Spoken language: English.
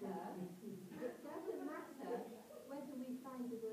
matter. It doesn't matter whether we find the